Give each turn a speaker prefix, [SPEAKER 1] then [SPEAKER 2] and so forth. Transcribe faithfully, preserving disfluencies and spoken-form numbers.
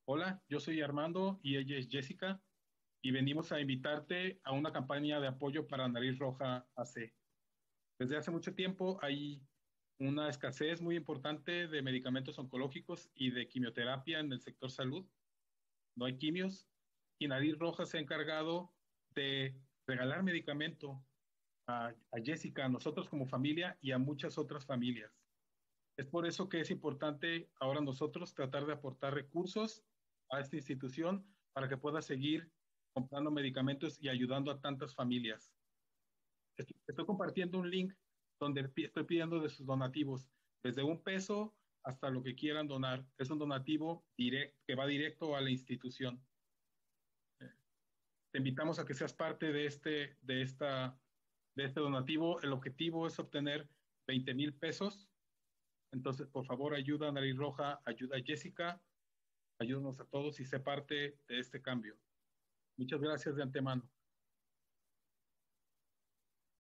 [SPEAKER 1] Hola, yo soy Armando y ella es Jessica y venimos a invitarte a una campaña de apoyo para Nariz Roja A C. Desde hace mucho tiempo hay una escasez muy importante de medicamentos oncológicos y de quimioterapia en el sector salud. No hay quimios y Nariz Roja se ha encargado de regalar medicamento a, a Jessica, a nosotros como familia y a muchas otras familias. Es por eso que es importante ahora nosotros tratar de aportar recursos a esta institución para que pueda seguir comprando medicamentos y ayudando a tantas familias. Estoy, estoy compartiendo un link donde pi- estoy pidiendo de sus donativos, desde un peso hasta lo que quieran donar. Es un donativo direct, que va directo a la institución. Te invitamos a que seas parte de este, de esta, de este donativo. El objetivo es obtener veinte mil pesos. Entonces, por favor, ayuda a Nariz Roja, ayuda a Jessica, ayúdanos a todos y sé parte de este cambio. Muchas gracias de antemano.